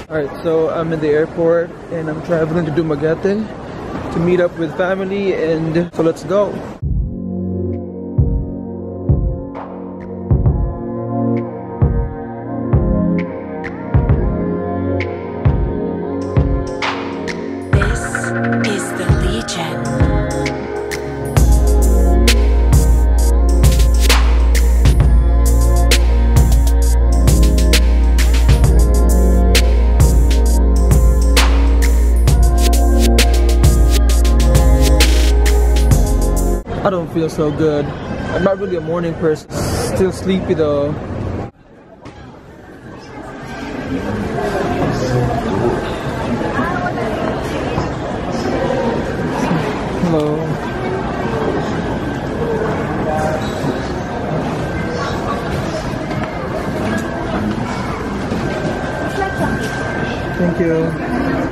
Alright, so I'm in the airport and I'm traveling to Dumaguete to meet up with family, and so let's go. This is the Legion. I don't feel so good. I'm not really a morning person. Still sleepy though. Hello. Thank you.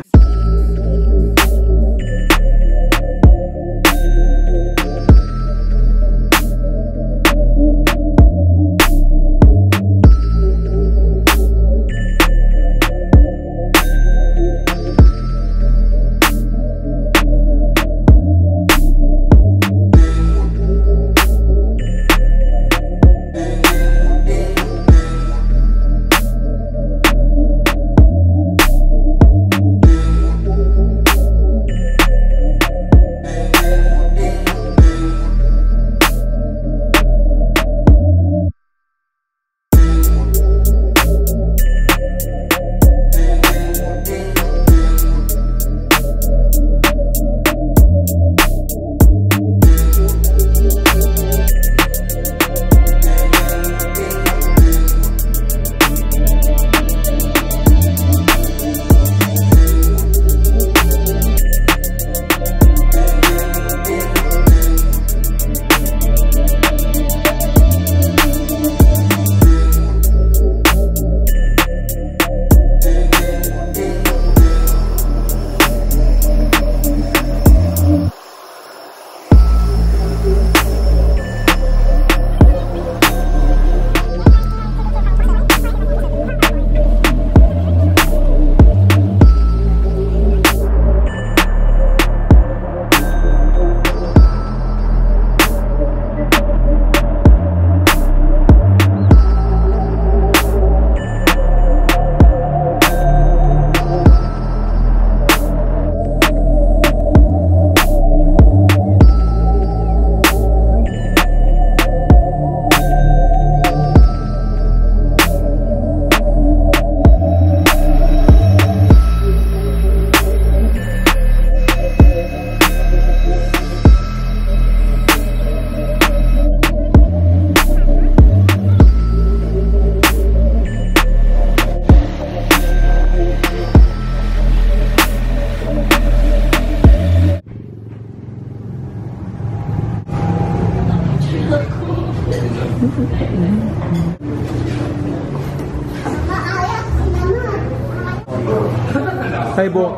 Hi, Bo.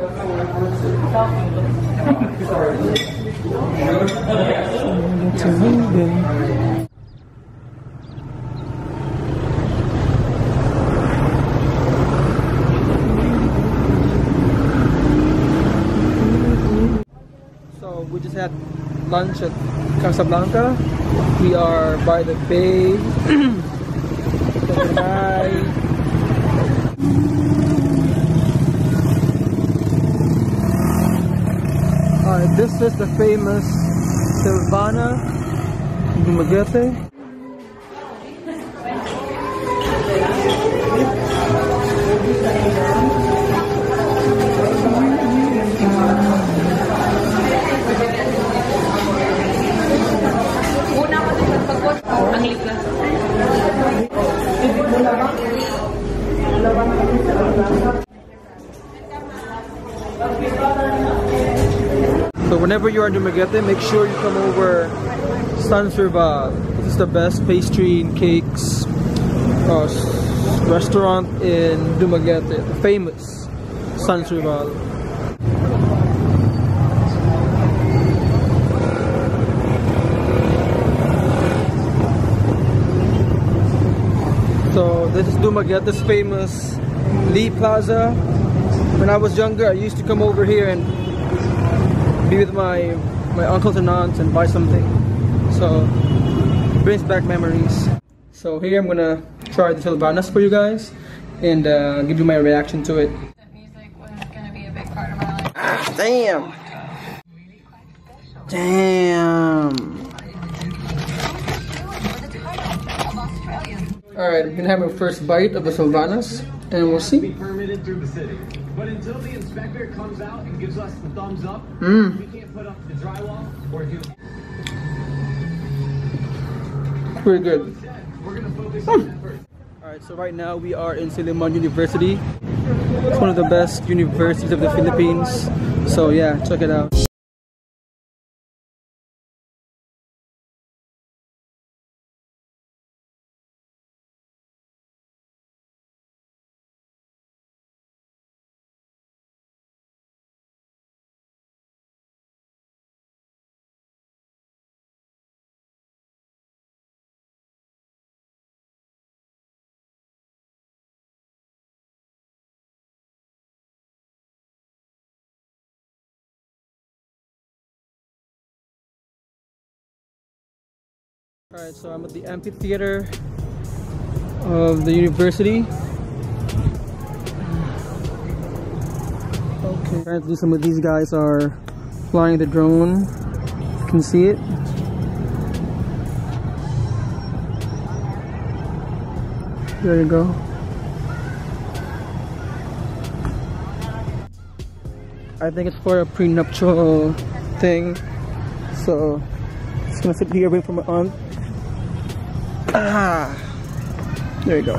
So we just had lunch at Casablanca. We are by the bay. Bye. This is the famous Silvana Dumaguete. So whenever you are in Dumaguete, make sure you come over San Serval. This is the best pastry and cakes restaurant in Dumaguete, the famous San Serval. So this is Dumaguete's famous Lee Plaza. When I was younger, I used to come over here and be with my uncles and aunts and buy something. So it brings back memories. So here I'm gonna try the Sylvanas for you guys and give you my reaction to it. That music was gonna be a big part of my life. Ah, damn! Damn! Alright, I'm gonna have my first bite of the Sylvanas and we'll see. Permitted through the city. But until the inspector comes out and gives us the thumbs up, we can't put up the drywall or do. Pretty good. We're gonna focus on that first. Alright, so right now we are in Silliman University. It's one of the best universities of the Philippines. So yeah, check it out. Alright, so I'm at the amphitheater of the university. Okay, apparently some of these guys are flying the drone. You can see it. There you go. I think it's for a prenuptial thing. So just gonna sit here waiting for my aunt. Ah, there you go.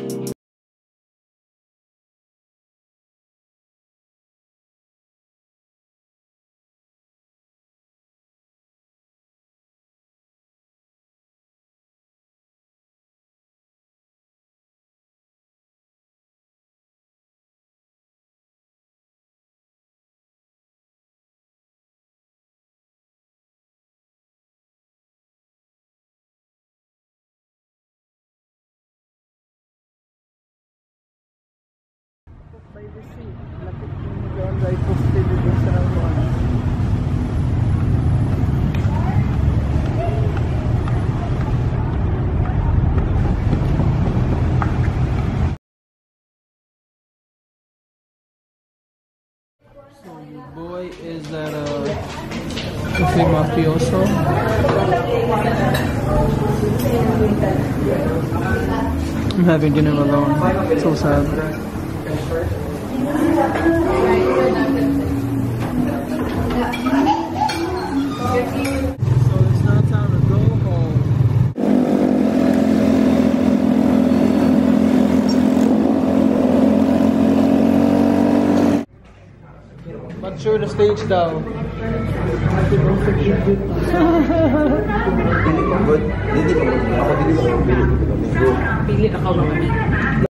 By the sea, lapit yung doon dahil posted dito sa Rawan. So your boy is at Cafe Mafioso. I'm having dinner alone. So sad. So it's now time to go home. Mature the stage daw. Pili ako